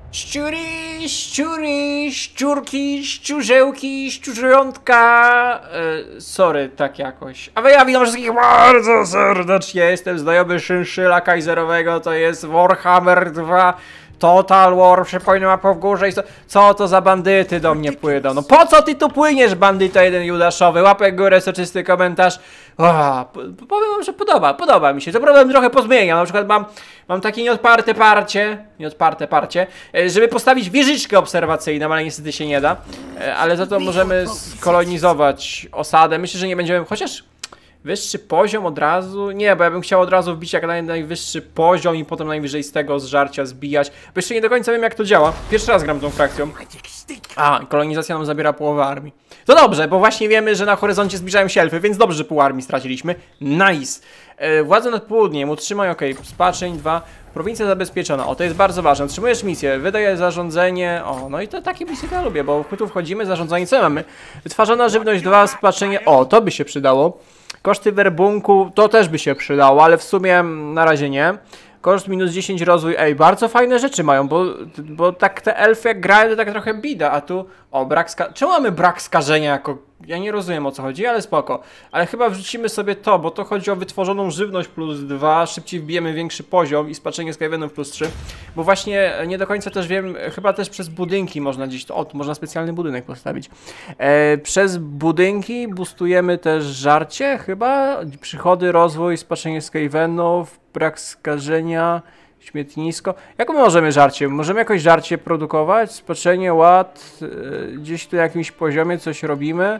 Szczury, szczurki, szczurzełki, szczurzątka. Sorry, tak jakoś. A ja witam wszystkich bardzo serdecznie. Jestem znajomy Szynszyla Kajzerowego. To jest Warhammer 2 Total War. Przypomnę mapą w górze. Co to za bandyty do mnie płyną? No po co ty tu płyniesz, bandyto jeden judaszowy? Łapek w górę, soczysty komentarz. Powiem wam, że podoba mi się. Co prawda trochę pozmieniam. Na przykład mam takie nieodparte parcie, żeby postawić wieżyczkę obserwacyjną, ale niestety się nie da. Ale za to możemy skolonizować osadę. Myślę, że nie będziemy, chociaż wyższy poziom od razu? Nie, bo ja bym chciał od razu wbić jak najwyższy poziom i potem najwyżej z tego zżarcia zbijać. Bo jeszcze nie do końca wiem, jak to działa. Pierwszy raz gram tą frakcją. Kolonizacja nam zabiera połowę armii. To dobrze, bo właśnie wiemy, że na horyzoncie zbliżają się elfy, więc dobrze, że pół armii straciliśmy. Nice. Władze nad południem, utrzymaj, spaczeń 2. Prowincja zabezpieczona, to jest bardzo ważne. Otrzymujesz misję, wydaje zarządzenie. No i to takie misje ja lubię, bo tu wchodzimy, zarządzanie, co mamy? Wytwarzana żywność 2, spaczenie, to by się przydało. Koszty werbunku, to też by się przydało, ale w sumie na razie nie. Koszt minus 10 rozwój, bardzo fajne rzeczy mają, bo tak te elfy jak grają to tak trochę bida, a tu, brak czemu mamy brak skażenia jako, ja nie rozumiem o co chodzi, ale spoko. Ale chyba wrzucimy sobie to, bo to chodzi o wytworzoną żywność plus 2, szybciej wbijemy większy poziom i spaczenie Skavenów plus 3, bo właśnie nie do końca też wiem, chyba też przez budynki można gdzieś, tu można specjalny budynek postawić. Przez budynki boostujemy też żarcie chyba, przychody, rozwój, spaczenie Skavenów, brak skażenia, śmietnisko. Jak my możemy żarcie? Możemy jakoś żarcie produkować? Spaczenie, ład, gdzieś tu na jakimś poziomie coś robimy.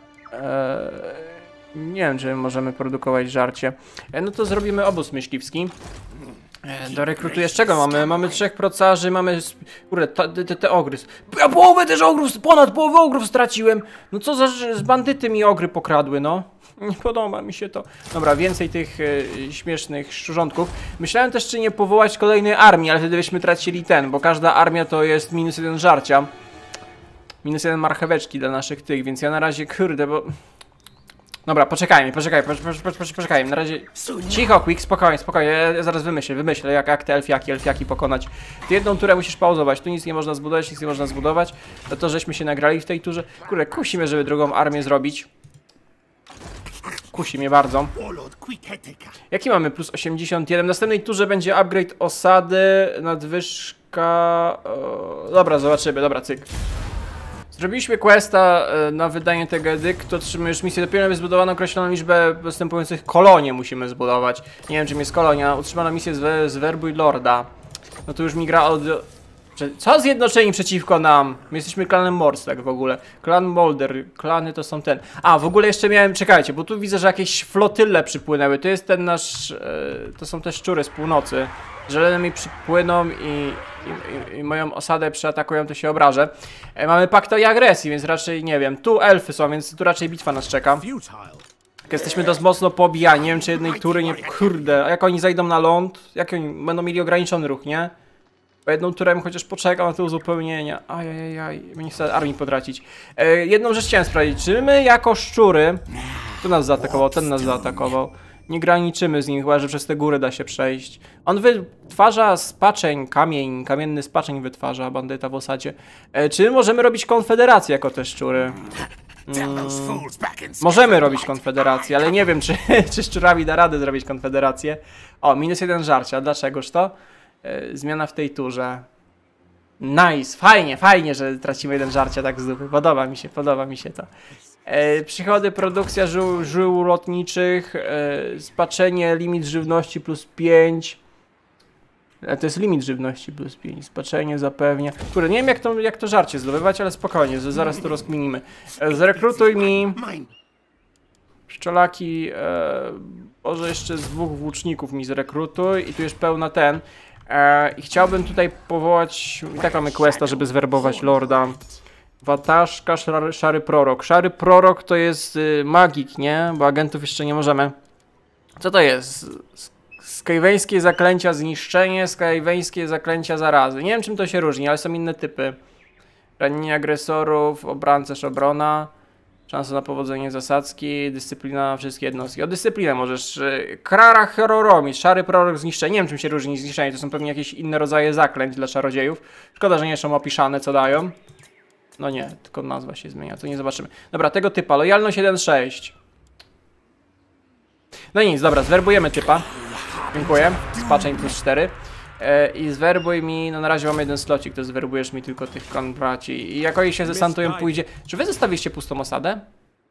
Nie wiem, czy możemy produkować żarcie. No to zrobimy obóz myśliwski. Do rekrutujesz czego mamy? Mamy 3 procarzy, mamy... Kurde, te ogry. Ja połowę też ogrów, ponad połowę ogrów straciłem. No co za bandyty mi ogry pokradły, no. Nie podoba mi się to. Dobra, więcej tych śmiesznych szczurzątków. Myślałem też, czy nie powołać kolejnej armii, ale wtedy byśmy tracili bo każda armia to jest minus 1 żarcia. Minus 1 marcheweczki dla naszych tych, więc ja na razie, kurde, bo... Dobra, poczekajmy. Na razie... Cicho, Quick, spokojnie. Ja zaraz wymyślę jak te elfiaki pokonać. Ty jedną turę musisz pauzować, tu nic nie można zbudować, to żeśmy się nagrali w tej turze. Kurde, kusimy, żeby drugą armię zrobić. Kusi mnie bardzo. Jaki mamy? Plus 81. W następnej turze będzie upgrade osady, nadwyżka... Dobra, zobaczymy. Dobra, cyk. Zrobiliśmy questa na wydanie tego edyktu. Otrzymujesz misję. Dopiero na zbudowaną określoną liczbę postępujących kolonii musimy zbudować. Nie wiem, czym jest kolonia. Utrzymano misję zwerbuj lorda. No to już mi gra od... Co zjednoczeni przeciwko nam? My jesteśmy klanem Morse, tak w ogóle. Klan Molder, klany to są ten. W ogóle jeszcze miałem, czekajcie, bo tu widzę, że jakieś flotyle przypłynęły. To jest ten nasz, to są te szczury z północy. Jeżeli mi przypłyną i moją osadę przeatakują, to się obrażę. Mamy pakt i agresji, więc raczej nie wiem. Tu elfy są, więc tu raczej bitwa nas czeka. Jesteśmy dość mocno pobijani, nie wiem czy jednej tury nie... Kurde, a jak oni zajdą na ląd? Jak oni będą mieli ograniczony ruch, nie? Po jedną turę bym chociaż poczekał na te uzupełnienia. Ajajaj, nie chcę armii potracić. Jedną rzecz chciałem sprawdzić. Czy my jako szczury... Tu nas zaatakował, ten nas zaatakował. Nie graniczymy z nim, chyba że przez te góry da się przejść. On wytwarza spaczeń, kamienny spaczeń wytwarza, bandyta w osadzie. Czy my możemy robić konfederację jako te szczury? Możemy robić konfederację, ale nie wiem, czy szczurami da radę zrobić konfederację. Minus 1 żarcia, dlaczegoż to? Zmiana w tej turze. Nice, fajnie, że tracimy 1 żarcia tak z dupy. Podoba mi się to. Przychody, produkcja żył lotniczych, spaczenie, limit żywności plus 5. To jest limit żywności plus 5. Spaczenie zapewnia. Kurde, nie wiem jak to żarcie zdobywać, ale spokojnie, że zaraz to rozkminimy. Zrekrutuj mi pszczelaki. Może jeszcze z 2 włóczników mi zrekrutuj. I tu już pełna ten. I chciałbym tutaj powołać... I tak mamy questa, żeby zwerbować lorda. Wataszka, szary prorok. Szary prorok to jest magik, nie? Bo agentów jeszcze nie możemy. Co to jest? Skaveńskie zaklęcia zniszczenie, skaveńskie zaklęcia zarazy. Nie wiem czym to się różni, ale są inne typy. Ranienie agresorów, obrancerz, obrona. Szansa na powodzenie zasadzki, dyscyplina, wszystkie jednostki. O dyscyplinę możesz. Krara Hororomi, szary prorok zniszczenia. Nie wiem czym się różni zniszczenie, to są pewnie jakieś inne rodzaje zaklęć dla czarodziejów. Szkoda, że nie są opisane co dają. No nie, tylko nazwa się zmienia, to nie zobaczymy. Dobra, tego typa, lojalność 1.6. No nic, dobra, zwerbujemy typa. Dziękuję, spaczeń plus 4. I zwerbuj mi, no na razie mam jeden slocik, to zwerbujesz mi tylko tych konbraci. I jak oni się zesantują pójdzie... Czy wy zostawiliście pustą osadę?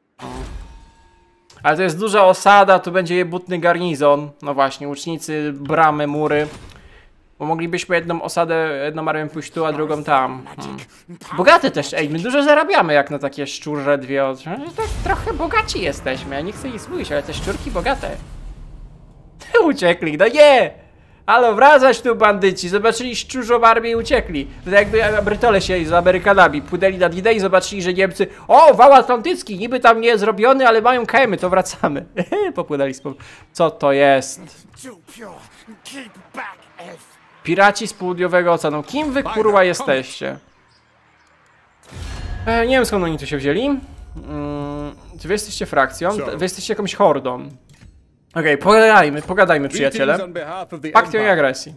Ale to jest duża osada, tu będzie jebutny garnizon. No właśnie, łucznicy, bramy, mury. Bo moglibyśmy jedną osadę, jedną armię pójść tu, a drugą tam. Bogate też, ej, my dużo zarabiamy jak na takie szczurze dwie tak trochę bogaci jesteśmy, ja nie chcę nic mówić, ale te szczurki bogate. Uciekli, no nie! Halo, wracać tu bandyci, zobaczyli szczurzą armię i uciekli. To jakby Brytole się z Amerykanami płynęli na D-Day i zobaczyli, że Niemcy... O, wał atlantycki, niby tam nie zrobiony, ale mają KM-y, to wracamy. Popłynęli z... Co to jest? Piraci z południowego oceanu. Kim wy kurwa jesteście? Nie wiem skąd oni tu się wzięli. Czy wy jesteście frakcją? Wy jesteście jakąś hordą. Okej, pogadajmy przyjaciele. Pakty i agresji.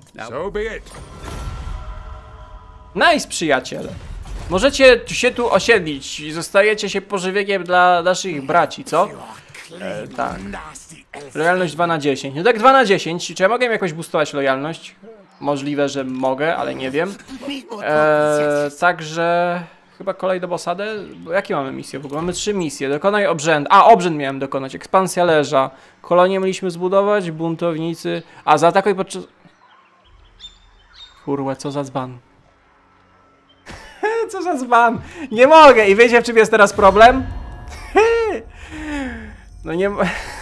Nice przyjaciele. Możecie się tu osiedlić i zostajecie się pożywieniem dla naszych braci, co? Tak. Lojalność 2/10. No tak 2/10. Czy ja mogę im jakoś boostować lojalność? Możliwe, że mogę, ale nie wiem. Także... Chyba kolejną osadę? Jakie mamy misje w ogóle? Mamy 3 misje. Dokonaj obrzęd. A, obrzęd miałem dokonać. Ekspansja leża. Kolonię mieliśmy zbudować. Buntownicy. A, zaatakuj podczas... Kurwa, co za dzban. Co za dzban. Nie mogę. I wiecie, w czym jest teraz problem? No nie...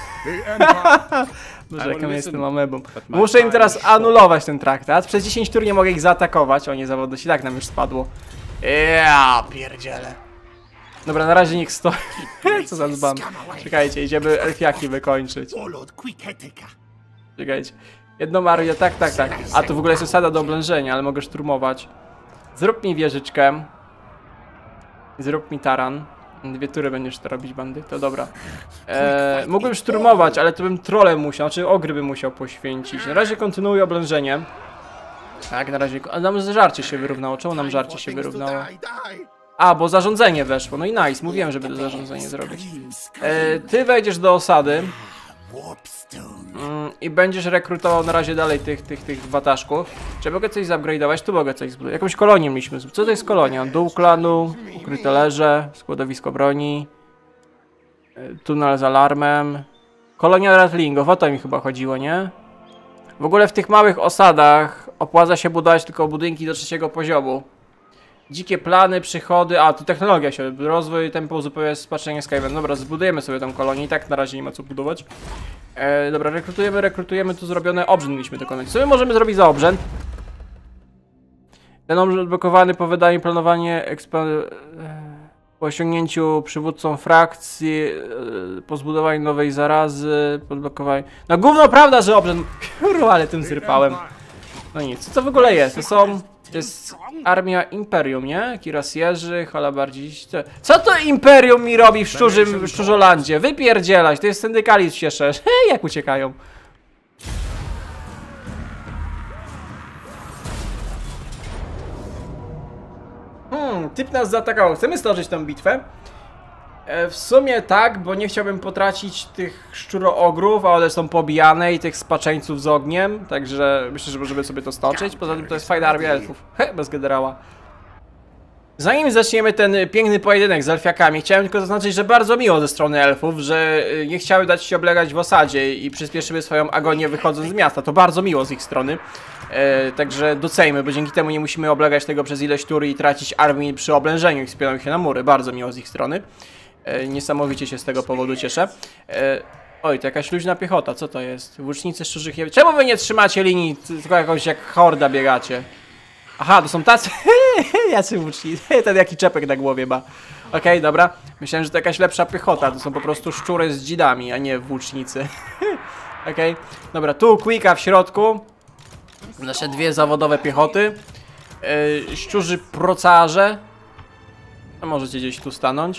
Boże, jaką jestem amebą. Muszę im teraz anulować ten traktat. Przez 10 tur nie mogę ich zaatakować. O, niezawodność. I tak nam już spadło. Ja pierdziele. Dobra, na razie niech stoi. Co za dzban. Czekajcie, idziemy elfiaki wykończyć. Czekajcie. Jedną armię, tak. A tu w ogóle jest osada do oblężenia, ale mogę szturmować. Zrób mi wieżyczkę. Zrób mi taran. 2 tury będziesz to robić, bandyto, dobra. Mógłbym szturmować, ale to bym trolem musiał, znaczy ogry bym musiał poświęcić. Na razie kontynuuję oblężenie. Tak, na razie... A nam żarcie się wyrównało. Czemu nam żarcie się wyrównało? A, bo zarządzenie weszło. No i nice, mówiłem, żeby to zarządzenie zrobić. Ty wejdziesz do osady. I będziesz rekrutował na razie dalej tych wataszków. Czy mogę coś zupgrade'ować? Tu mogę coś zbudować. Jakąś kolonię mieliśmy. Co to jest kolonia? Dół klanu, ukryte leże, składowisko broni, tunel z alarmem. Kolonia ratlingów, o to mi chyba chodziło, nie? W ogóle w tych małych osadach opłaca się budować tylko budynki do 3. poziomu. Dzikie plany, przychody, a tu technologia się, rozwój, tempo uzupełnia spaczenie Skyven. Dobra, zbudujemy sobie tą kolonię i tak na razie nie ma co budować. Dobra, rekrutujemy, tu zrobione obrzęd mieliśmy dokonać. Co my możemy zrobić za obrzęd? Ten obrzęd odblokowany po wydaniu planowanie po osiągnięciu przywódcą frakcji, po zbudowaniu nowej zarazy, po odblokowaniu... No gówno prawda, że obrzęd... Kurwa, ale tym zrypałem. No nic, co to w ogóle jest? To jest armia Imperium, nie? Kirasjerzy, halabardziści... Co to Imperium mi robi w Szczurzolandzie? Wypierdzielać, to jest syndykalizm się szerz. Hej, jak uciekają. Typ nas zaatakował. Chcemy stoczyć tę bitwę? W sumie tak, bo nie chciałbym potracić tych szczuroogrów, a one są pobijane i tych spaczeńców z ogniem, także myślę, że możemy sobie to stoczyć. Poza tym to jest fajna armia elfów. Bez generała. Zanim zaczniemy ten piękny pojedynek z elfiakami, chciałem tylko zaznaczyć, że bardzo miło ze strony elfów, że nie chciały dać się oblegać w osadzie i przyspieszyły swoją agonię wychodząc z miasta. To bardzo miło z ich strony. Także docejmy, bo dzięki temu nie musimy oblegać tego przez ileś tur i tracić armii przy oblężeniu i wspierają się na mury. Bardzo miło z ich strony. Niesamowicie się z tego powodu cieszę. Oj, to jakaś luźna piechota, co to jest? Włócznicy szczurzych... Czemu wy nie trzymacie linii, tylko jakąś jak horda biegacie? Aha, to są tacy... Jacy włócznicy? Ten jaki czepek na głowie ma. Okej, dobra. Myślałem, że to jakaś lepsza piechota. To są po prostu szczury z dzidami, a nie włócznicy. Okej, dobra, tu quicka w środku. Nasze 2 zawodowe piechoty. Szczurzy procarze. No, możecie gdzieś tu stanąć.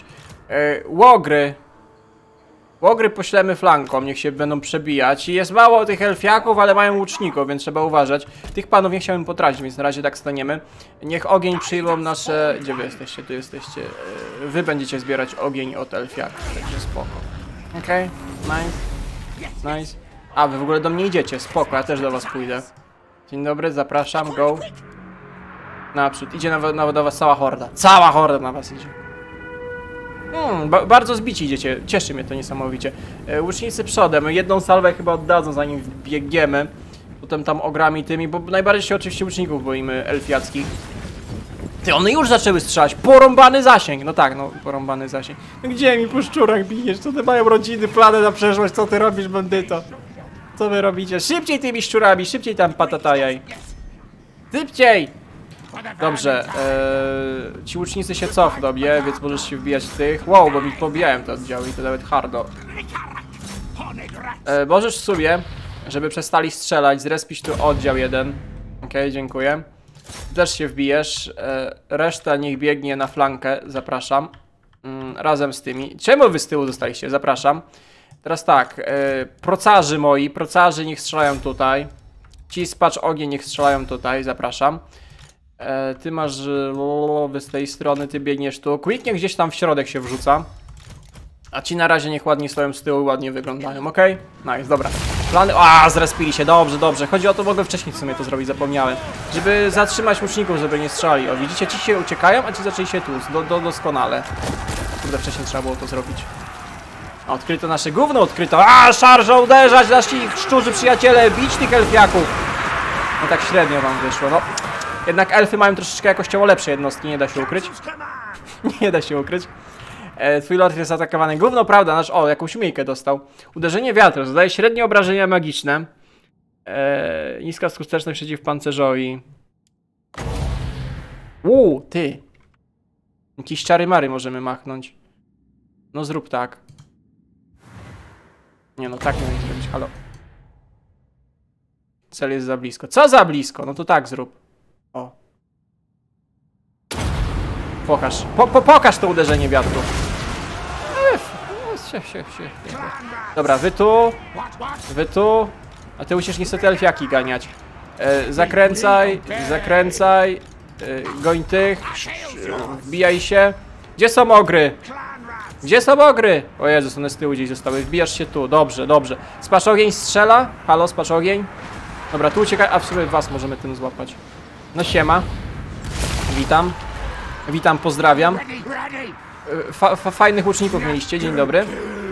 Łogry. Łogry poślemy flanką, niech się będą przebijać. I jest mało tych elfiaków, ale mają łuczników, więc trzeba uważać. Tych panów nie chciałem potracić, więc na razie tak staniemy. Niech ogień przyjmą nasze... Gdzie wy jesteście? Tu jesteście. Wy będziecie zbierać ogień od elfiaków, także spoko. Okej, nice. Nice. A, wy w ogóle do mnie idziecie, spoko, ja też do was pójdę. Dzień dobry, zapraszam, go. Naprzód, idzie do was cała horda. Cała horda na was idzie. Bardzo zbici idziecie, cieszy mnie to niesamowicie. Łucznicy przodem, jedną salwę chyba oddadzą zanim biegniemy. Potem tam ogrami tymi, bo najbardziej się oczywiście łuczników boimy elfiackich. Ty, one już zaczęły strzelać, porąbany zasięg. No tak, no porąbany zasięg. No gdzie mi po szczurach bijesz? Co ty mają rodziny, plany na przyszłość? Co ty robisz, bandyto? Co wy robicie? Szybciej tymi szczurami, szybciej tam patatajaj. Szybciej! Dobrze, ci łucznicy się cofną, nie? Więc możesz się wbijać w tych. Wow, bo mi pobijałem te oddziały i to nawet hardo. Możesz w sumie, żeby przestali strzelać, zrespić tu oddział jeden. Okej, dziękuję. Też się wbijesz. Reszta niech biegnie na flankę, zapraszam. Razem z tymi. Czemu wy z tyłu zostaliście? Zapraszam. Teraz tak, procarzy moi, procarzy niech strzelają tutaj. Ci spacz ogień niech strzelają tutaj, zapraszam. Ty masz wy z tej strony, ty biegniesz tu. Quick niech gdzieś tam w środek się wrzuca. A ci na razie niech ładnie stoją z tyłu, ładnie wyglądają, ok? Nice, dobra. Plany... A, zrespili się, dobrze, dobrze. Chodzi o to, mogłem wcześniej w sumie to zrobić, zapomniałem. Żeby zatrzymać łuczników, żeby nie strzelali. O, widzicie, ci się uciekają, a ci zaczęli się tłuc. Doskonale. Kurde, wcześniej trzeba było to zrobić. A, odkryto nasze gówno, odkryto. A, szarża uderzać, nasi szczurzy przyjaciele, bić tych elfiaków. No tak średnio wam wyszło, no. Jednak elfy mają troszeczkę jakościowo lepsze jednostki, nie da się ukryć. Nie da się ukryć. Twój lord jest atakowany. Gówno, prawda? Nasz... O, jakąś umiejkę dostał. Uderzenie wiatru. Zadaje średnie obrażenia magiczne. Niska skuteczność przeciw pancerzowi. Ty. Jakieś czary-mary możemy machnąć. No zrób tak. Nie no, tak nie będzie zrobić. Halo. Cel jest za blisko. Co za blisko? No to tak zrób. O. Pokaż. Pokaż to uderzenie wiatru. Dobra, wy tu. Wy tu. A ty musisz niestety elfiaki ganiać. Zakręcaj. Zakręcaj. Goń tych. Wbijaj się. Gdzie są ogry? Gdzie są ogry? O Jezus, one z tyłu gdzieś zostały. Wbijasz się tu. Dobrze, dobrze. Spacz ogień strzela. Halo, spacz ogień. Dobra, tu uciekaj. A w sumie was możemy tym złapać. No siema. Witam. Witam, pozdrawiam. Fajnych łuczników mieliście, dzień dobry.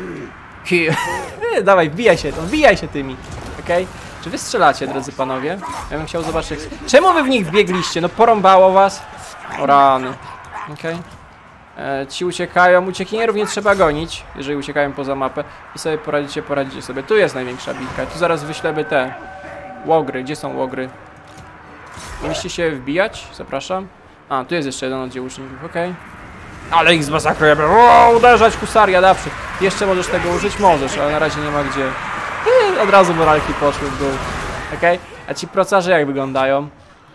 Dawaj, wbijaj się tymi. Okej? Czy wy strzelacie, drodzy panowie? Ja bym chciał zobaczyć. Czemu wy w nich wbiegliście? No porąbało was. O rany. Okej. Ci uciekają. Uciekinierów nie trzeba gonić, jeżeli uciekają poza mapę. I sobie poradzicie sobie. Tu jest największa bitka. Tu zaraz wyślemy te łogry. Gdzie są łogry? Mieliście się wbijać? Zapraszam. A, tu jest jeszcze jeden oddział łuczników, okej. Ale ich zmasakrujemy. O, uderzać, husaria naprzód. Jeszcze możesz tego użyć? Możesz, ale na razie nie ma gdzie. Od razu moralki poszły w dół. Okej. A ci procarze jak wyglądają?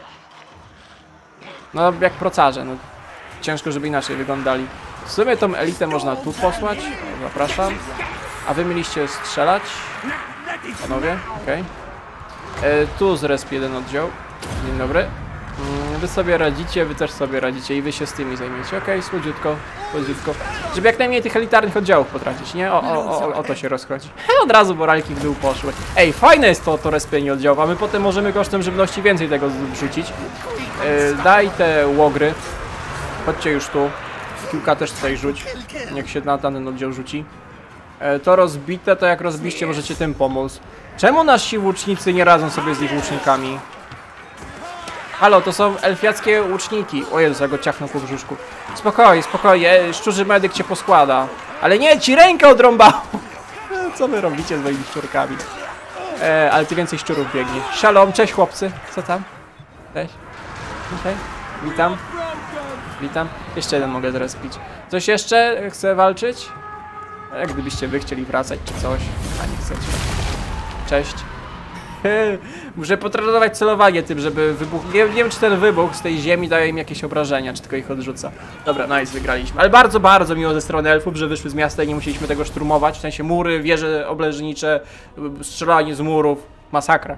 No, jak procarze, no. Ciężko, żeby inaczej wyglądali. W sumie tą elitę można tu posłać. Zapraszam. A wy mieliście strzelać? Panowie, okej. Tu zresp jeden oddział. Dzień dobry. Wy sobie radzicie, wy też sobie radzicie i wy się z tymi zajmiecie. Okej, słodziutko, słodziutko. Żeby jak najmniej tych elitarnych oddziałów potracić, nie? O to się rozchodzi. Od razu moralki w dół poszły. Ej, fajne jest to respienie oddziałów, a my potem możemy kosztem żywności więcej tego wrzucić. Daj te łogry. Chodźcie już tu. Kilka też tutaj rzuć. Niech się na ten oddział rzuci. To rozbite, to jak rozbiście możecie tym pomóc. Czemu nasi łucznicy nie radzą sobie z ich łucznikami? Halo, to są elfiackie łuczniki. O Jezu, ja go ciachnę po brzuszku. Spokojnie, spokojnie, szczurzy medyk cię poskłada. Ale nie, ci rękę odrąbał. Co wy robicie z moimi szczurkami? Ale ty więcej szczurów biegnie. Shalom, cześć chłopcy. Co tam? Cześć. Okej. Witam. Witam. Jeszcze jeden mogę zrespić. Coś jeszcze? Chce walczyć? Jak gdybyście wy chcieli wracać czy coś. A nie chcecie. Cześć. Muszę potrenować celowanie tym, żeby wybuch... Nie wiem, czy ten wybuch z tej ziemi daje im jakieś obrażenia, czy tylko ich odrzuca. Dobra, nice, wygraliśmy. Ale bardzo, bardzo miło ze strony elfów, że wyszły z miasta i nie musieliśmy tego szturmować. W sensie mury, wieże obleżnicze, strzelanie z murów. Masakra.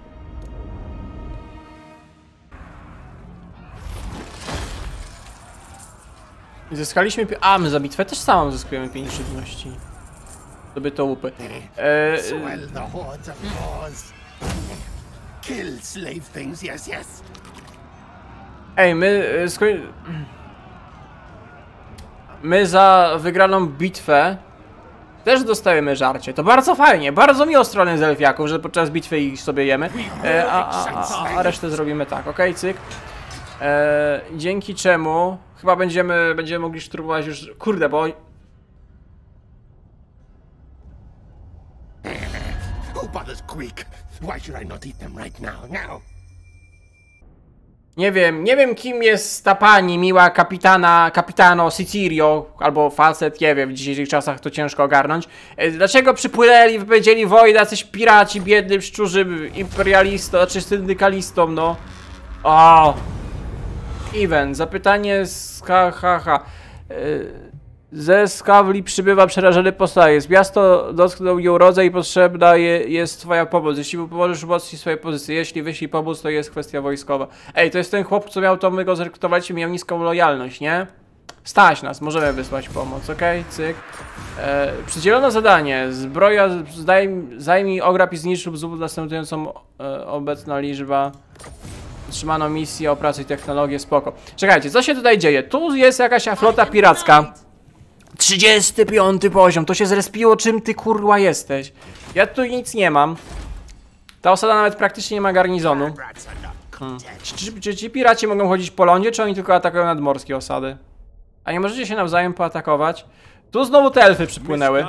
Zyskaliśmy... A, my za bitwę też samą zyskujemy 5 żywności. Zdobyto łupy. Swell the hordes of yours. Kill slave things, yes, yes. Ej, my za wygraną bitwę też dostajemy żarcie. To bardzo fajnie, bardzo miło strony z elfiaków, że podczas bitwy ich sobie jemy. A resztę zrobimy tak, okej, cyk. Dzięki czemu chyba będziemy mogli szturmować już... Kurde, bo... Who bothers quick? Why should I not eat them right now? Nie wiem kim jest ta pani miła kapitano Sicirio, albo facet, nie wiem, w dzisiejszych czasach to ciężko ogarnąć. Dlaczego przypłynęli, wypowiedzieli wojnę, jacyś piraci, biednym, szczurzym imperialistom, czy syndykalistom, no. O! Event, zapytanie z ze Skawli przybywa przerażony postaje. Z miasto dotknął ją rodzaj i potrzebna jest twoja pomoc. Jeśli mu pomożesz umocnić swoje pozycje, jeśli wyślij pomóc, to jest kwestia wojskowa. Ej, to jest ten chłop, co miał to, my go zrekrutowaliśmy, miał niską lojalność, nie? Stać nas, możemy wysłać pomoc, okej? Cyk. Przydzielono zadanie. Zbroja, zajmij ograb i zniszcz lub zrób następującą obecna liczba. Otrzymano misję, opracuj technologię, spoko. Czekajcie, co się tutaj dzieje? Tu jest jakaś flota piracka. 35 poziom, to się zrespiło, czym ty kurwa jesteś? Ja tu nic nie mam. Ta osada nawet praktycznie nie ma garnizonu. Czy ci piraci mogą chodzić po lądzie, czy oni tylko atakują nadmorskie osady? A nie możecie się nawzajem poatakować? Tu znowu te elfy przypłynęły.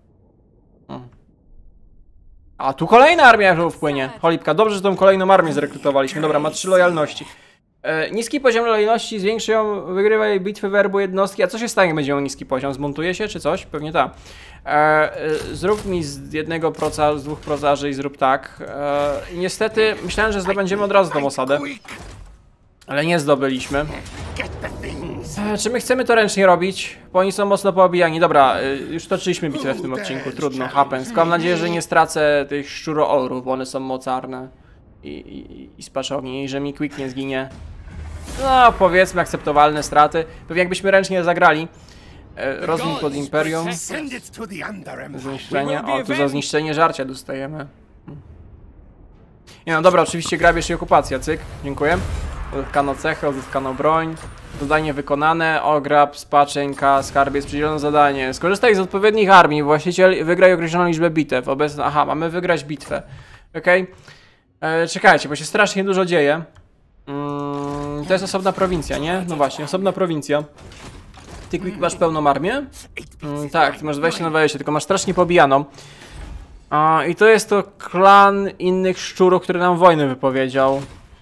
A tu kolejna armia wpłynie. Cholipka, dobrze, że tą kolejną armię zrekrutowaliśmy. Dobra, ma 3 lojalności. Niski poziom lojalności zwiększy ją, wygrywa jej bitwy, werbu jednostki. A co się stanie, jak będzie miał niski poziom? Zmontuje się czy coś? Pewnie tak. Zrób mi z 1%, z 2% i zrób tak. Niestety myślałem, że zdobędziemy od razu tą osadę. Ale nie zdobyliśmy. Czy my chcemy to ręcznie robić? Bo oni są mocno poobijani. Dobra, już toczyliśmy bitwę w tym odcinku. Trudno, happens. Mam nadzieję, że nie stracę tych szczuroorów, bo one są mocarne. I spaczowni, i że mi quick nie zginie. No, powiedzmy, akceptowalne straty. Pewnie jakbyśmy ręcznie zagrali. Rozwój pod Imperium. Zniszczenie. O, tu za zniszczenie żarcia dostajemy. Nie no, dobra, oczywiście grabież i okupacja, cyk. Dziękuję. Uzyskano cechy, uzyskano broń. Zadanie wykonane, ograb, spaczeń,K, skarbiec, przydzielono zadanie. Skorzystaj z odpowiednich armii, właściciel wygraj określoną liczbę bitew. Obecnie, aha, mamy wygrać bitwę. Okej. Czekajcie, bo się strasznie dużo dzieje. To jest osobna prowincja, nie? No właśnie, osobna prowincja. Ty Quick masz pełną armię? Tak, ty masz 20 na 20, tylko masz strasznie pobijaną. I to jest to klan innych szczurów, który nam wojnę wypowiedział.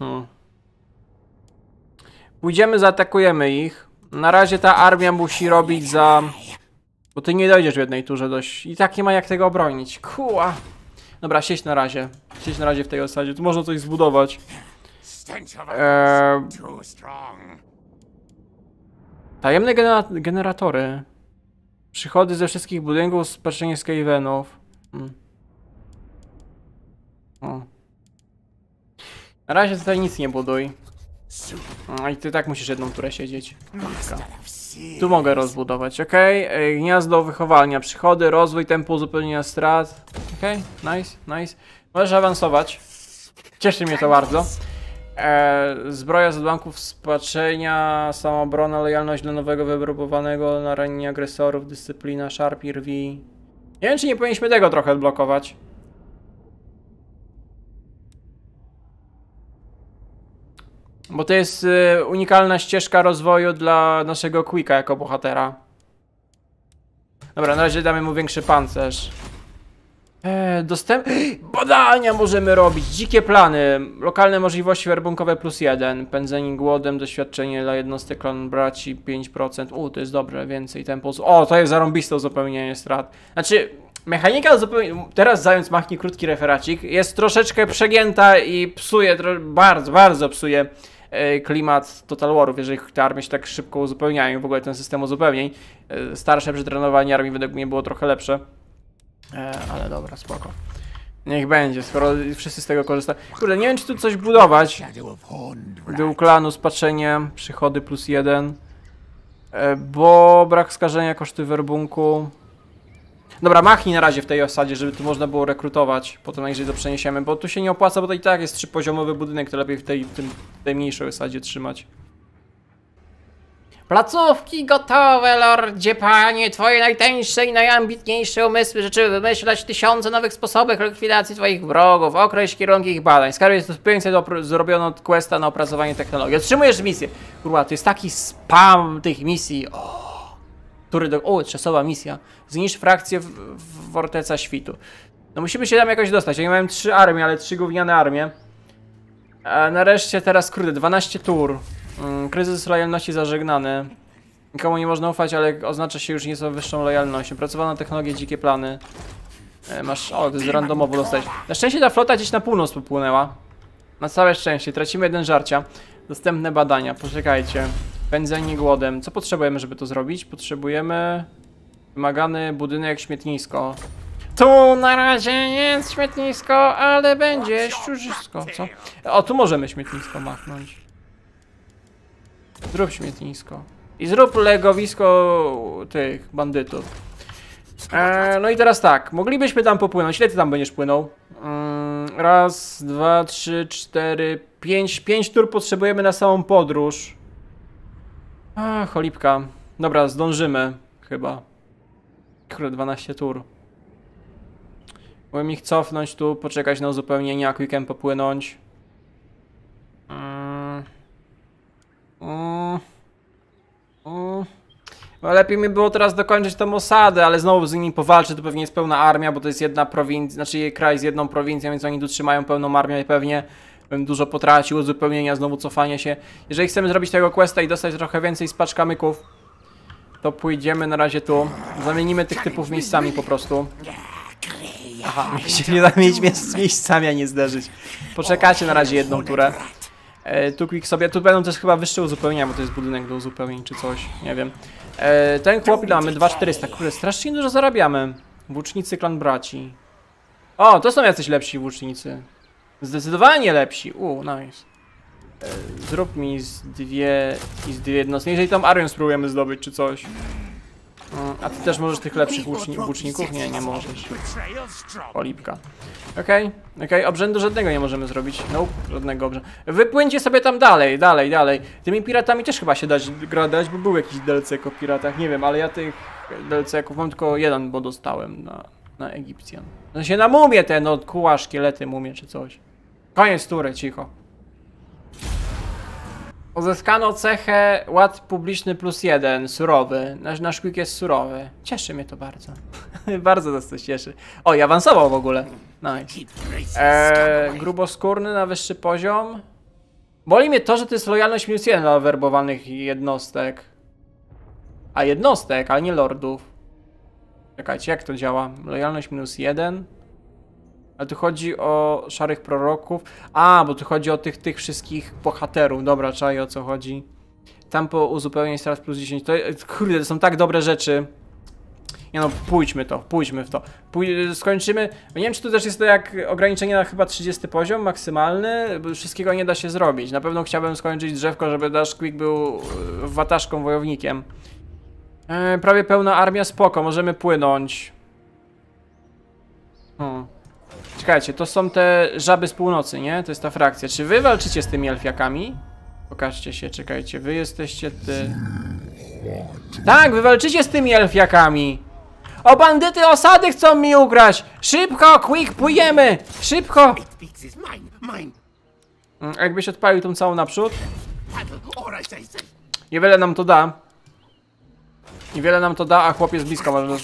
Pójdziemy, zaatakujemy ich. Na razie ta armia musi robić za... Bo ty nie dojdziesz w jednej turze dość. I tak nie ma jak tego obronić. Kuła. Dobra, siedź na razie. Siedź na razie w tej osadzie. Tu można coś zbudować. Tajemne generatory. Przychody ze wszystkich budynków, spaczenie Skavenów. Na razie tutaj nic nie buduj. I ty tak musisz jedną turę siedzieć. Tu mogę rozbudować, ok? Gniazdo wychowalnia, przychody, rozwój, tempo uzupełnienia strat. Ok, nice, nice. Możesz awansować. Cieszy mnie to bardzo. Zbroja z odłamków spaczenia, samoobrona, lojalność dla nowego wypróbowanego, na ranienie agresorów, dyscyplina, szarpi, rwi. Nie wiem, czy nie powinniśmy tego trochę odblokować. Bo to jest unikalna ścieżka rozwoju dla naszego Quicka jako bohatera. Dobra, na razie damy mu większy pancerz. Badania możemy robić, dzikie plany, lokalne możliwości werbunkowe +1, pędzenie głodem, doświadczenie dla jednostek klan braci 5%, to jest dobre, więcej tempo, o, to jest zarąbiste uzupełnienie strat, znaczy, Mechanika zupełnie, teraz zając machnij krótki referacik, jest troszeczkę przegięta i psuje, bardzo psuje klimat Total Warów, jeżeli te armie się tak szybko uzupełniają, w ogóle ten system uzupełnień. Starsze przetrenowanie armii według mnie było trochę lepsze. Ale dobra, spoko. Niech będzie, skoro wszyscy z tego korzystają. Kurde, nie wiem, czy tu coś budować. Dół klanu, spaczenie, przychody +1. Bo brak skażenia, koszty werbunku. Dobra, machnij na razie w tej osadzie, żeby tu można było rekrutować. Potem jeżeli to przeniesiemy, bo tu się nie opłaca, bo to i tak jest 3-poziomowy budynek, to lepiej w tej mniejszej osadzie trzymać. Placówki gotowe, lordzie panie. Twoje najtańsze i najambitniejsze umysły życzyły wymyślać tysiące nowych sposobów likwidacji twoich wrogów. Określ kierunki ich badań. Skarb jest uzupełnienie zrobiono od questa na opracowanie technologii. Otrzymujesz misję. Kurwa, to jest taki spam tych misji. Czasowa misja. Zniszcz frakcję w Vorteca Świtu. No musimy się tam jakoś dostać. Oni mają 3 armie, ale 3 gówniane armie. A nareszcie teraz, kurde, 12 tur. Kryzys lojalności zażegnany. Nikomu nie można ufać, ale oznacza się już nieco wyższą lojalnością. Pracowano technologię, dzikie plany. Masz... O, to jest randomowo dostać. Na szczęście ta flota gdzieś na północ popłynęła. Na całe szczęście. Tracimy 1 żarcia. Dostępne badania. Poczekajcie. Pędzenie głodem. Co potrzebujemy, żeby to zrobić? Potrzebujemy... Wymagany budynek, śmietnisko. Tu na razie nie jest śmietnisko, ale będzie ściużysko. Co? O, tu możemy śmietnisko machnąć. Zrób śmietnisko. I zrób legowisko tych bandytów. No i teraz tak. Moglibyśmy tam popłynąć. Ile ty tam będziesz płynął? Raz, 2, 3, 4, 5. 5 tur potrzebujemy na samą podróż. Cholipka. Dobra, zdążymy. Chyba. Kurde, 12 tur. Mogłem ich cofnąć tu, poczekać na uzupełnienie, a quickiem popłynąć. No lepiej mi było teraz dokończyć tą osadę, ale znowu z nimi powalczę, to pewnie jest pełna armia, bo to jest jedna prowincja, znaczy kraj z jedną prowincją, więc oni tu trzymają pełną armię i pewnie bym dużo potracił, uzupełnienia, znowu cofanie się. Jeżeli chcemy zrobić tego questa i dostać trochę więcej z paczkamyków, to pójdziemy na razie tu. Zamienimy tych typów miejscami po prostu. Aha, się nie da mieć miejscami, a nie zderzyć. Poczekacie na razie jedną turę. Tu quick sobie, tu będą też chyba wyższe uzupełnienia, bo to jest budynek do uzupełnień czy coś, nie wiem. Ten chłop ile mamy? 2400, kurde, strasznie dużo zarabiamy. Włócznicy klan braci. O, to są jacyś lepsi włócznicy. Zdecydowanie lepsi, nice. Zrób mi z dwie jednostki, jeżeli tam Arion spróbujemy zdobyć czy coś. A ty też możesz tych lepszych włóczników? Nie, nie możesz. Polipka. Okej, obrzędu żadnego nie możemy zrobić. Nope, żadnego obrzędu. Wypłyńcie sobie tam dalej. Tymi piratami też chyba się dać, bo był jakiś DLC o piratach, nie wiem, ale ja tych DLC-ków mam tylko jeden, bo dostałem na Egipcjan. No się na mumię kuła, szkielety, mumie czy coś. Koniec tury, cicho. Uzyskano cechę ład publiczny +1, surowy. Nasz quick jest surowy. Cieszy mnie to bardzo. Bardzo nas to cieszy. O, i awansował w ogóle. Nice. Gruboskórny na wyższy poziom. Boli mnie to, że to jest lojalność -1 dla werbowanych jednostek. A jednostek, ale nie lordów. Czekajcie, jak to działa? Lojalność -1. Ale tu chodzi o szarych proroków. Bo tu chodzi o tych wszystkich bohaterów. Dobra, czaję o co chodzi. Tam po uzupełnieniu teraz +10. Kurde, to są tak dobre rzeczy. Nie no, pójdźmy w to. Skończymy. Nie wiem, czy tu też jest to jak ograniczenie na chyba 30 poziom maksymalny, bo wszystkiego nie da się zrobić. Na pewno chciałbym skończyć drzewko, żeby nasz quick był wataszką, wojownikiem. Prawie pełna armia, spoko, możemy płynąć. Czekajcie, to są te żaby z północy, nie? To jest ta frakcja. Czy wy walczycie z tymi elfiakami? Pokażcie się, czekajcie, wy jesteście Tak, wy walczycie z tymi elfiakami! O, bandyty osady chcą mi ugrać! Szybko, quick, płyjemy! Szybko! Jakbyś odpalił tą całą naprzód? Niewiele nam to da. A chłop jest blisko, może...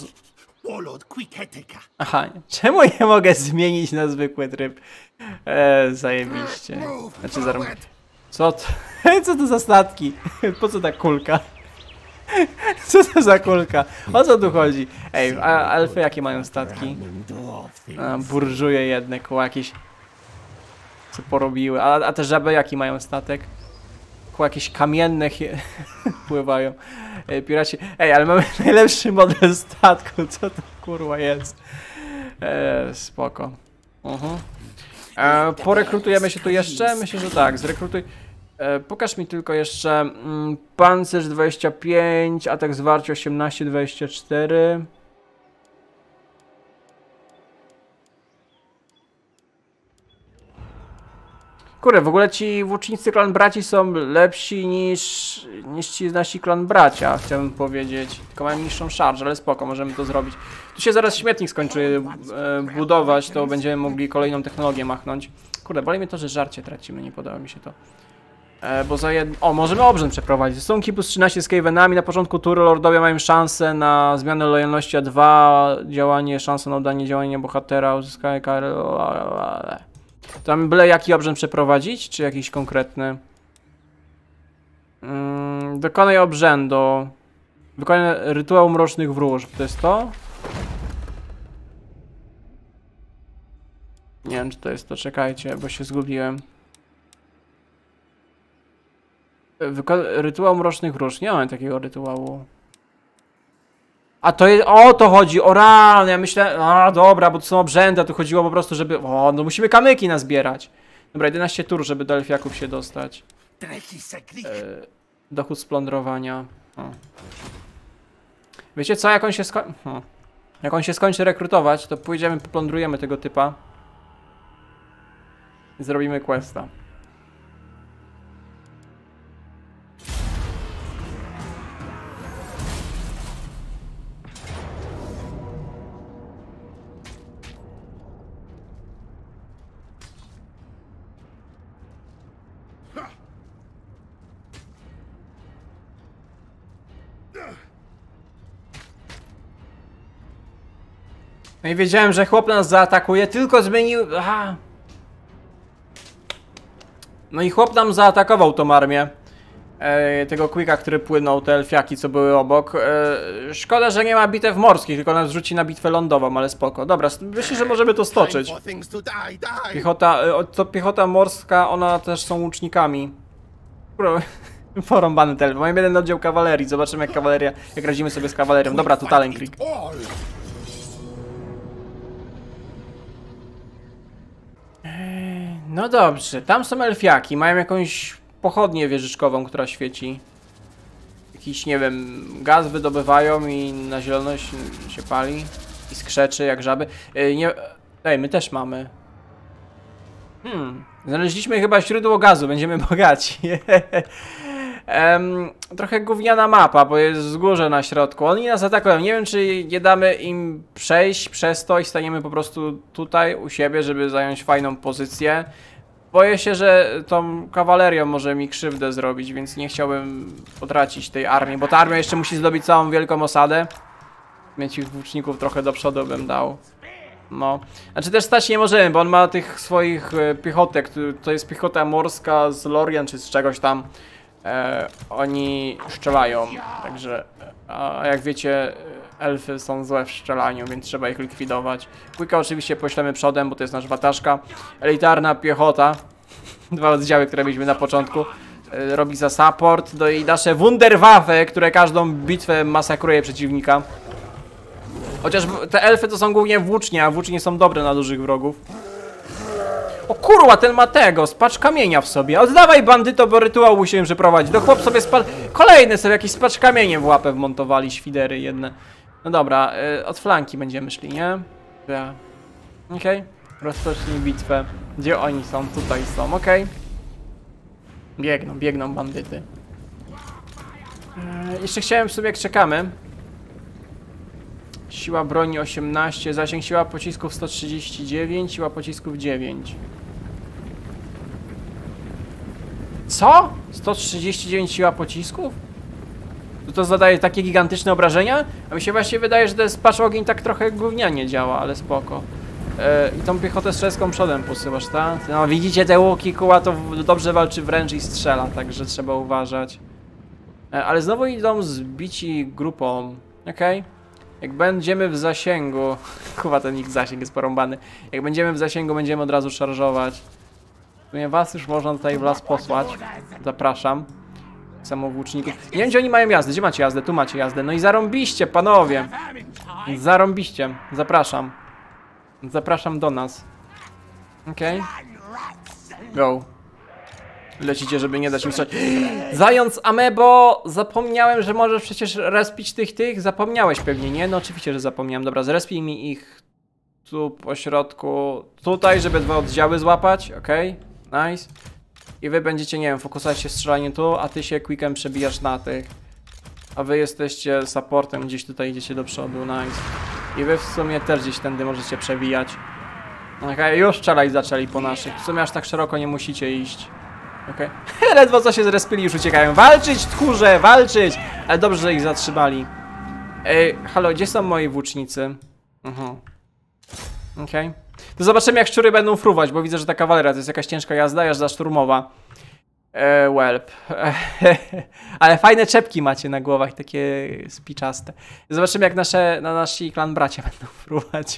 Aha, czemu nie mogę zmienić na zwykły tryb? Zajebiście. Znaczy Co to za statki? Po co ta kulka? Co to za kulka? O co tu chodzi? Ej, a elfy jakie mają statki? Burżuje jedne, koło jakieś... Co porobiły. A te żaby jaki mają statek? Koło jakieś kamienne pływają. Piraci... Ej, ale mamy najlepszy model statku. Co to kurwa jest? Spoko. Porekrutujemy się tu jeszcze? Myślę, że tak. Zrekrutuj... pokaż mi tylko jeszcze pancerz 25, atak zwarcie 18, 24. Kurde, w ogóle ci włócznicy klan braci są lepsi niż ci nasi klan bracia, chciałbym powiedzieć. Tylko mają niższą szarżę, ale spoko, możemy to zrobić. Tu się zaraz śmietnik skończy budować, to będziemy mogli kolejną technologię machnąć. Kurde, boli mnie to, że żarcie tracimy, nie podoba mi się to. Bo za O, możemy obrzęd przeprowadzić. Stosunki plus 13 z Skavenami. Na początku tury lordowie mają szansę na zmianę lojalności A2. Działanie, szansa na oddanie działania bohatera. Uzyskanie kary. Tam byle jaki obrzęd przeprowadzić, czy jakiś konkretny? Dokonaj obrzędu. Wykonaj rytuał mrocznych wróżb. To jest to? Nie wiem, czy to jest to. Czekajcie, bo się zgubiłem. Rytuał mrocznych wróżb. Nie mam takiego rytuału. A to jest... O to chodzi! O rany! Ja myślę... A dobra, bo to są obrzędy, a tu chodziło po prostu, żeby... O, no musimy kamyki nazbierać. Dobra, 11 tur, żeby do elfiaków się dostać. Dochód z plądrowania. O. Wiecie co? Jak on się skończy rekrutować, to pójdziemy, poplądrujemy tego typa. I zrobimy questa. No i wiedziałem, że chłop nas zaatakuje, tylko zmienił... Aha. No i chłop nam zaatakował tą armię. Tego quicka, który płynął, te elfiaki, co były obok. Szkoda, że nie ma bitew morskich, tylko nas rzuci na bitwę lądową, ale spoko. Dobra, myślę, że możemy to stoczyć. Piechota morska, ona też są łucznikami. Porąbany te elfy. Mamy jeden oddział kawalerii, zobaczymy jak radzimy sobie z kawalerią. Dobra, tu talent click. No dobrze, tam są elfiaki, mają jakąś pochodnię wieżyczkową, która świeci. Jakiś, nie wiem, gaz wydobywają i na zielono się pali. I skrzeczy jak żaby. Ej, my też mamy. Znaleźliśmy chyba źródło gazu, będziemy bogaci. Trochę gówniana mapa, bo jest wzgórze na środku. Oni nas atakują. Nie wiem, czy nie damy im przejść przez to i staniemy po prostu tutaj u siebie, żeby zająć fajną pozycję. Boję się, że tą kawalerią może mi krzywdę zrobić, więc nie chciałbym potracić tej armii, bo ta armia jeszcze musi zdobyć całą wielką osadę. Więc tych włóczników trochę do przodu bym dał. No, znaczy też stać nie możemy, bo on ma tych swoich piechotek, to jest piechota morska z Lorien czy z czegoś tam. Oni strzelają, także, a jak wiecie, elfy są złe w strzelaniu, więc trzeba ich likwidować. Quicka oczywiście poślemy przodem, bo to jest nasz watażka. Elitarna piechota, 2 oddziały, które mieliśmy na początku, robi za support, no i nasze Wunderwaffe, które każdą bitwę masakruje przeciwnika. Chociaż te elfy to są głównie włócznie, a włócznie są dobre na dużych wrogów. O kurwa, ten ma tego, spacz kamienia w sobie. Oddawaj bandyto, bo rytuał musimy przeprowadzić. Do chłop sobie spadł. Kolejny sobie jakiś spacz kamienie w łapę wmontowali, świdery jedne. No dobra, od flanki będziemy szli, nie? Ja. Okej. Rozpocznij bitwę. Gdzie oni są? Tutaj są, okej. Biegną bandyty. Jeszcze chciałem sobie, jak czekamy. Siła broni 18, zasięg siła pocisków 139, siła pocisków 9. Co? 139 siła pocisków? To zadaje takie gigantyczne obrażenia? A mi się właśnie wydaje, że ten spacz ogień tak trochę gównianie działa, ale spoko. I tą piechotę strzelecką przodem posyłasz, tak? No widzicie te łuki, kuła to dobrze walczy wręcz i strzela, także trzeba uważać. Ale znowu idą zbici grupą. Okej. Jak będziemy w zasięgu... Kurwa, ten ich zasięg jest porąbany. Jak będziemy w zasięgu, będziemy od razu szarżować. W sumie was już można tutaj w las posłać. Zapraszam. Samowłóczników. Nie wiem, gdzie oni mają jazdę. Gdzie macie jazdę? Tu macie jazdę. No i zarąbiście, panowie. Zarąbiście. Zapraszam. Zapraszam do nas. Okej. Go. Lecicie, żeby nie dać im strzelać. Zając amebo! Zapomniałem, że możesz przecież respić tych. Zapomniałeś pewnie, nie? No oczywiście, że zapomniałem. Dobra, zrespij mi ich tu po środku. Tutaj, żeby 2 oddziały złapać. Okej. Nice. I wy będziecie, nie wiem, fokusować się strzelanie tu, a ty się quickiem przebijasz na tych. A wy jesteście supportem, gdzieś tutaj idziecie do przodu, nice. I wy w sumie też gdzieś tędy możecie przewijać. Okej, już strzelać zaczęli po naszych. W sumie aż tak szeroko nie musicie iść. Okej. Ledwo co się zrespili, już uciekają. Walczyć, tchórze, walczyć! Ale dobrze, że ich zatrzymali. Ej, halo, gdzie są moi włócznicy? Okej. To zobaczymy, jak szczury będą fruwać, bo widzę, że ta kawaleria to jest jakaś ciężka jazda, jazda szturmowa. Welp. Ale fajne czepki macie na głowach, takie spiczaste. Zobaczymy, jak nasi klan bracia będą fruwać.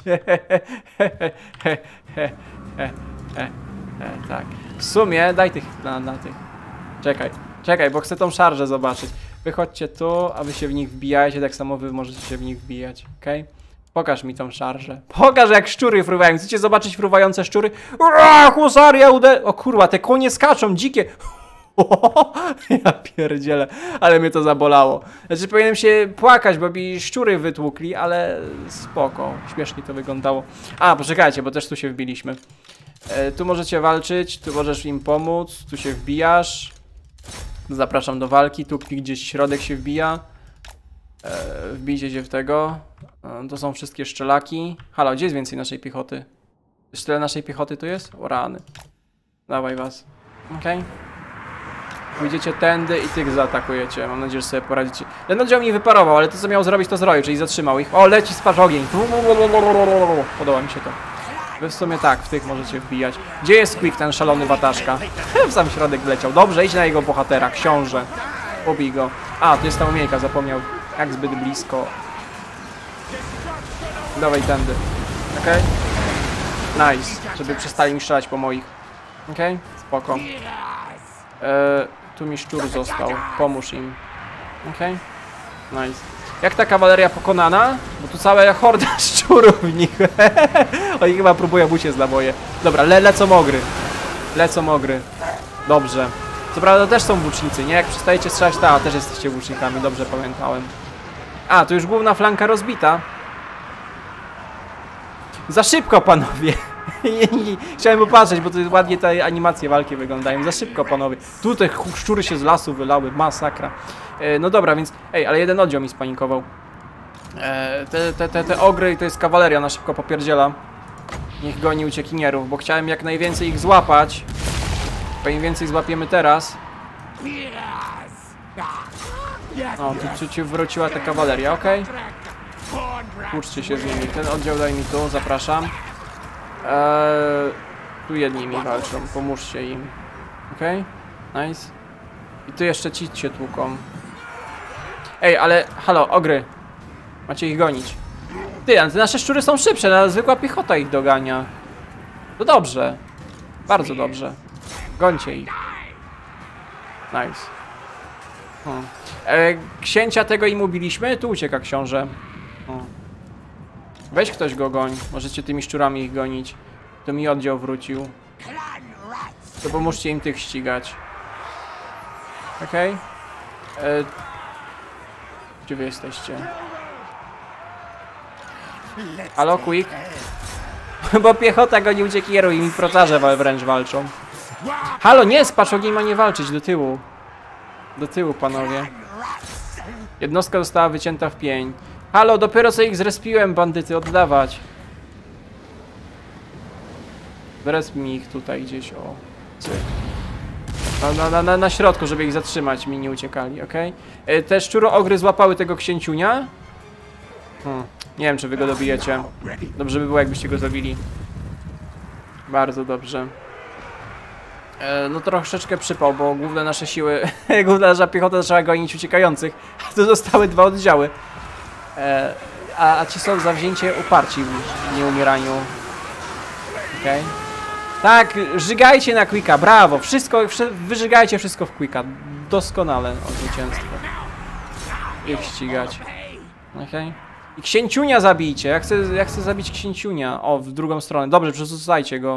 Tak. W sumie, daj tych na tych. Czekaj, bo chcę tą szarżę zobaczyć. Wychodźcie tu, a wy się w nich wbijajcie, tak samo wy możecie się w nich wbijać, okej? Pokaż mi tą szarżę. Pokaż, jak szczury fruwają. Chcecie zobaczyć fruwające szczury? Ura, husaria O kurwa, te konie skaczą, dzikie. Ja pierdzielę, ale mnie to zabolało. Znaczy powinienem się płakać, bo mi szczury wytłukli, ale spoko. Śmiesznie to wyglądało. A, poczekajcie, bo też tu się wbiliśmy. Tu możecie walczyć, tu możesz im pomóc, tu się wbijasz. Zapraszam do walki, tu gdzieś środek się wbija. Wbijcie się w tego. To są wszystkie szczelaki. Halo, gdzie jest więcej naszej piechoty? Jeszcze tyle naszej piechoty tu jest? O rany. Dawaj was. Okej. Pójdziecie tędy i tych zaatakujecie. Mam nadzieję, że sobie poradzicie. Ten oddział mi wyparował, ale to co miał zrobić, to zrobił, czyli zatrzymał ich. O, leci sparz ogień. Podoba mi się to. Wy w sumie tak, w tych możecie wbijać. Gdzie jest Quick, ten szalony wataszka? W sam środek wleciał. Dobrze, idź na jego bohatera, książę. Pobij go. A, tu jest ta umiejka, zapomniał. Jak zbyt blisko. Dawaj tędy. Okej? Nice. Żeby przestali mi strzelać po moich. Okej? Spoko. Tu mi szczur został. Pomóż im. Okej? Nice. Jak ta kawaleria pokonana? Bo tu cała horda szczurów w nich. Oni chyba próbują uciec na boje. Dobra, lecą ogry. Lecą ogry. Dobrze. Co prawda też są włócznicy, nie? Jak przestajecie strzelać, też jesteście włócznikami. Dobrze pamiętałem. A, tu już główna flanka rozbita. Za szybko, panowie. Chciałem popatrzeć, bo tu ładnie te animacje walki wyglądają. Za szybko, panowie. Tu te szczury się z lasu wylały. Masakra. No dobra, więc... Ej, ale jeden oddział mi spanikował. Te ogry to jest kawaleria, na szybko popierdziela. Niech goni uciekinierów, bo chciałem jak najwięcej ich złapać. Bo im więcej złapiemy teraz. O, tu ci wróciła ta kawaleria, okej? Uczcie się z nimi. Ten oddział daj mi tu, zapraszam. Tu jedni mi walczą, pomóżcie im. Okej? Nice. I tu jeszcze ci się tłuką. Ej, ale halo, ogry. Macie ich gonić. Ty, ale te nasze szczury są szybsze, zwykła piechota ich dogania. To dobrze. Bardzo dobrze. Gońcie ich. Nice. Księcia tego im ubiliśmy? Tu ucieka książę. Weź ktoś go goń. Możecie tymi szczurami ich gonić. To mi oddział wrócił. To pomóżcie im tych ścigać. Okej. Gdzie wy jesteście? Halo, Quick? Bo piechota goni uciekierów i mi proczarze wręcz walczą. Halo, nie, spacz ogień ma nie walczyć, do tyłu. Do tyłu, panowie. Jednostka została wycięta w pień. Halo, dopiero co ich zrespiłem, bandyty, oddawać. Zresp mi ich tutaj gdzieś, o. Na środku, żeby ich zatrzymać, mi nie uciekali, okej? Te szczuro-ogry złapały tego księciunia? Nie wiem, czy wy go dobijecie. Dobrze by było, jakbyście go zabili. Bardzo dobrze. No troszeczkę przypał, bo główne nasze siły, główna nasza piechota zaczęła gonić uciekających, a tu zostały 2 oddziały. A ci są zawzięcie uparci w nieumieraniu. Okej. Tak, żygajcie na Quicka, brawo, wyżygajcie wszystko w Quicka, doskonale o zwycięstwo. Ich ścigać. Okej. I księciunia zabijcie, ja chcę zabić księciunia, o, w drugą stronę, dobrze, przesuwajcie go.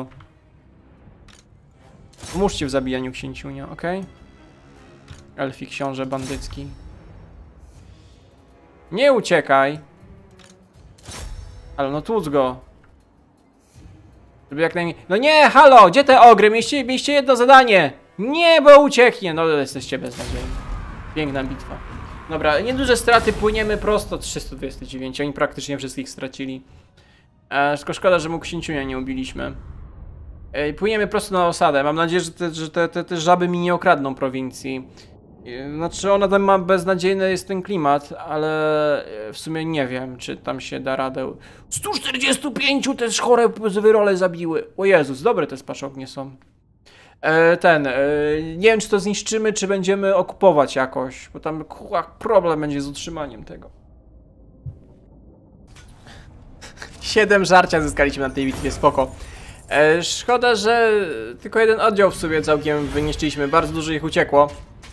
Pomóżcie w zabijaniu księciunia, okej? Elfi książę bandycki. Nie uciekaj! Ale no tłuc go. Żeby jak najmniej... No nie, halo! Gdzie te ogry? Mieliście jedno zadanie! Nie, bo ucieknie! No jesteście beznadziejni. Piękna bitwa. Dobra, nieduże straty, płyniemy prosto. 329, oni praktycznie wszystkich stracili. Tylko szkoda, że mu księciunia nie ubiliśmy. Płyniemy prosto na osadę. Mam nadzieję, że te żaby mi nie okradną prowincji. Znaczy ona tam ma beznadziejny jest ten klimat, ale w sumie nie wiem, czy tam się da radę. 145 też chore wyrole zabiły. O Jezus, dobre te spaszognie są. Nie wiem, czy to zniszczymy, czy będziemy okupować jakoś, bo tam problem będzie z utrzymaniem tego. 7 żarcia zyskaliśmy na tej bitwie, spoko. Szkoda, że tylko 1 oddział w sobie całkiem wyniszczyliśmy, bardzo dużo ich uciekło.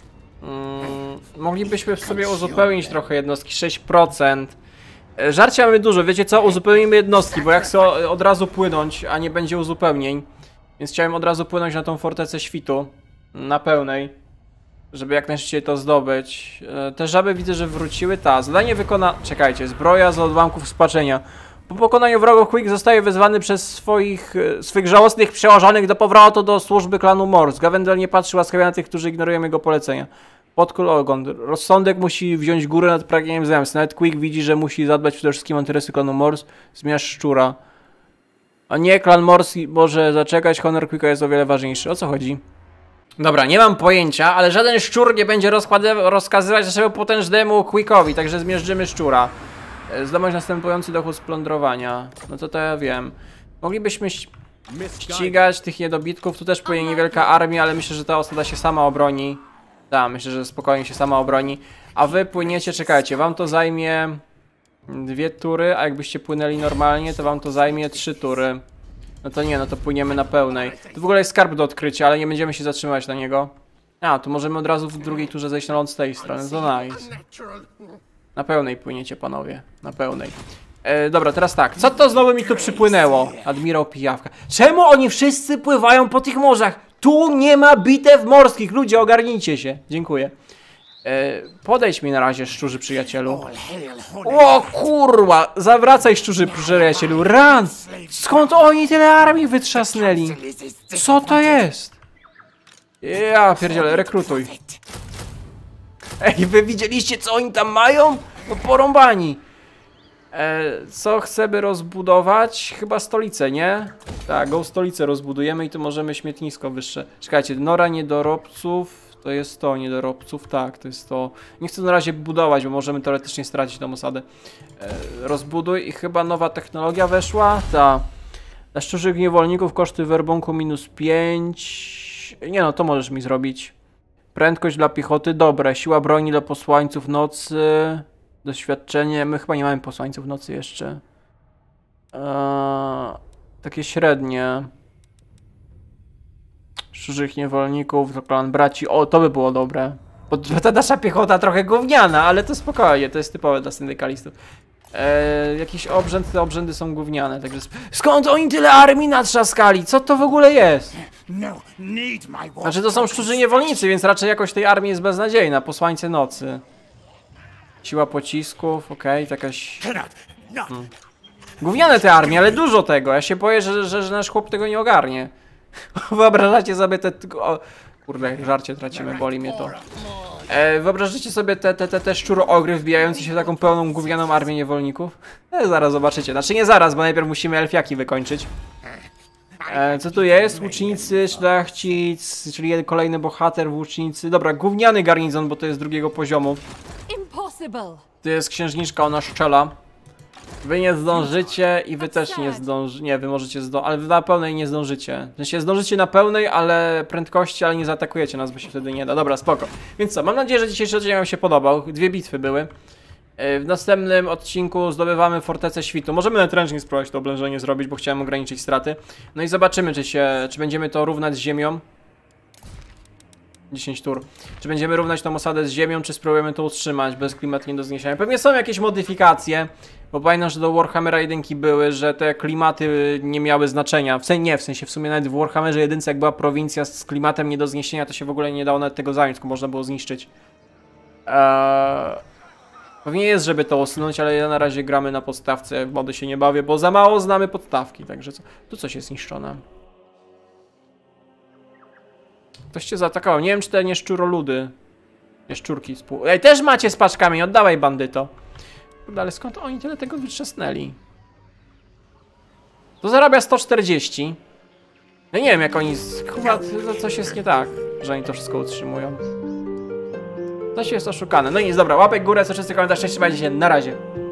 Moglibyśmy w sobie uzupełnić trochę jednostki, 6%. Żarcia mamy dużo, wiecie co? Uzupełnimy jednostki, bo ja chcę od razu płynąć, a nie będzie uzupełnień. Więc chciałem od razu płynąć na tą fortecę świtu, na pełnej, żeby jak najszybciej to zdobyć. Te żaby widzę, że wróciły. Zadanie wykona... Czekajcie, zbroja z odłamków spaczenia. Po pokonaniu wrogów Quick zostaje wezwany przez swych żałosnych przełożonych do powrotu do służby klanu Morse. Gavendel nie patrzy łaskawie na tych, którzy ignorują jego polecenia. Podkul ogon. Rozsądek musi wziąć górę nad pragnieniem zemsty. Nawet Quick widzi, że musi zadbać przede wszystkim o interesy klanu Morse. Zmiast szczura. A nie, klan Morse może zaczekać, honor Quicka jest o wiele ważniejszy. O co chodzi? Dobra, nie mam pojęcia, ale żaden szczur nie będzie rozkazywać naszemu potężnemu Quickowi, także zmierzymy szczura. Zdobądź następujący dochód z plądrowania. No to ja wiem. Moglibyśmy ścigać tych niedobitków, tu też płynie niewielka armia, ale myślę, że ta osada się sama obroni. Tak, myślę, że spokojnie się sama obroni. A wy płyniecie, czekajcie, wam to zajmie 2 tury, a jakbyście płynęli normalnie, to wam to zajmie 3 tury. No to nie, no to płyniemy na pełnej. Tu w ogóle jest skarb do odkrycia, ale nie będziemy się zatrzymać na niego. A, tu możemy od razu w drugiej turze zejść na ląd z tej strony, to nice. Na pełnej płyniecie, panowie, na pełnej. Dobra, teraz tak, co to znowu mi tu przypłynęło? Admirał Pijawka. Czemu oni wszyscy pływają po tych morzach? Tu nie ma bitew morskich, ludzie, ogarnijcie się. Dziękuję. Podejdź mi na razie, szczurzy przyjacielu. O kurwa! Zawracaj, szczurzy przyjacielu. Ran! Skąd oni tyle armii wytrzasnęli? Co to jest? Ja pierdzielę, rekrutuj. Ej, wy widzieliście, co oni tam mają? No porąbani. Co chcemy rozbudować? Chyba stolicę, nie? Tak, go stolicę rozbudujemy i tu możemy śmietnisko wyższe. Czekajcie, nora niedorobców. To jest to, niedorobców, tak, to jest to. Nie chcę na razie budować, bo możemy teoretycznie stracić tą osadę. Rozbuduj i chyba nowa technologia weszła. Ta. Dla szczurzych niewolników koszty werbunku -5. Nie no, to możesz mi zrobić. Prędkość dla piechoty, dobre. Siła broni dla posłańców nocy. Doświadczenie, my chyba nie mamy posłańców nocy jeszcze. Takie średnie. Szczurzych niewolników, to klan braci. O, to by było dobre. Bo ta nasza piechota trochę gówniana, ale to spokojnie, to jest typowe dla syndykalistów. Jakiś obrzęd, te obrzędy są gówniane, także... Skąd oni tyle armii natrzaskali? Co to w ogóle jest? Znaczy to są szczurzy niewolnicy, więc raczej jakoś tej armii jest beznadziejna. Posłańcy nocy. Siła pocisków, okej, to jakaś... Gówniane te armie, ale dużo tego. Ja się boję, że nasz chłop tego nie ogarnie. Wyobrażacie sobie te... O, kurde, żarcie tracimy, boli mnie to. Wyobrażacie sobie te szczuro-ogry wbijające się w taką pełną gównianą armię niewolników? Zaraz zobaczycie. Znaczy nie zaraz, bo najpierw musimy elfiaki wykończyć. Co tu jest? Łucznicy, szlachcic, czyli kolejny bohater włócznicy. Dobra, gówniany garnizon, bo to jest 2. poziomu. To jest księżniczka, ona szczela. Wy nie zdążycie i wy też nie zdążycie. Nie, wy możecie zdążyć, ale wy na pełnej nie zdążycie. W sensie zdążycie na pełnej, ale prędkości, ale nie zaatakujecie nas, bo się wtedy nie da. Dobra, spoko. Więc co, mam nadzieję, że dzisiejszy odcinek wam się podobał. 2 bitwy były. W następnym odcinku zdobywamy Fortecę Świtu. Możemy nawet ręcznie spróbować to oblężenie zrobić, bo chciałem ograniczyć straty. No i zobaczymy, czy będziemy to równać z ziemią. 10 tur. Czy będziemy równać tą osadę z ziemią, czy spróbujemy to utrzymać bez klimatu nie do zniesienia. Pewnie są jakieś modyfikacje, bo pamiętam, że do Warhammera 1 były, że te klimaty nie miały znaczenia. W sensie w sumie nawet w Warhammerze 1, jak była prowincja z klimatem nie do zniesienia, to się w ogóle nie dało nawet tego zająć, tylko można było zniszczyć. Pewnie jest, żeby to usunąć, ale ja na razie gramy na podstawce, w mody się nie bawię, bo za mało znamy podstawki, także co? Tu coś jest zniszczone. Ktoś cię zaatakował. Nie wiem, czy te nieszczuroludy. Nieszczurki Ej, też macie z paczkami, oddawaj bandyto. Kurde, ale skąd oni tyle tego wytrzasnęli? To zarabia 140. No nie wiem, jak oni... Chyba coś jest nie tak, że oni to wszystko utrzymują. Coś jest oszukane. No i nic, dobra, łapek w górę, co wszyscy komentarze, trzymajcie się, na razie.